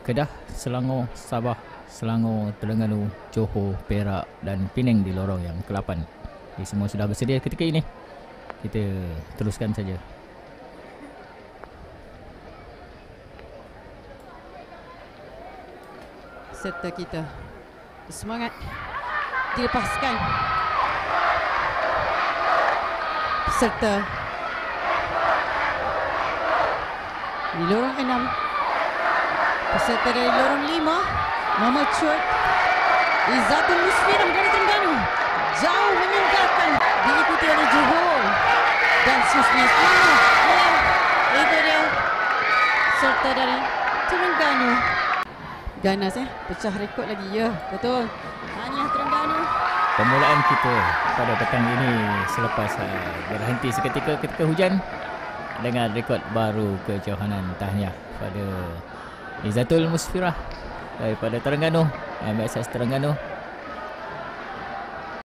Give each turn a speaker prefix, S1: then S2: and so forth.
S1: Kedah, Selangor, Sabah, Selangor, Terengganu, Johor, Perak dan Penang di lorong yang ke-8. Jadi semua sudah bersedia ketika ini. Kita teruskan saja.
S2: Serta kita semangat dilepaskan. Serta di lorong 6, peserta dari lorong 5, Muhammad Chut Izzatul Musfirah dari Terengganu jauh meninggalkan, diikuti oleh Johor dan Susni Ismail. Itu dia serta dari Terengganu. Ganas pecah rekod lagi. Ya, betul. Hanya Terengganu.
S1: Permulaan kita pada petang ini selepas berhenti seketika ketika hujan dengan rekod baru kejohanan. Tahniah pada Izzatul Musfirah daripada Terengganu, MSS Terengganu.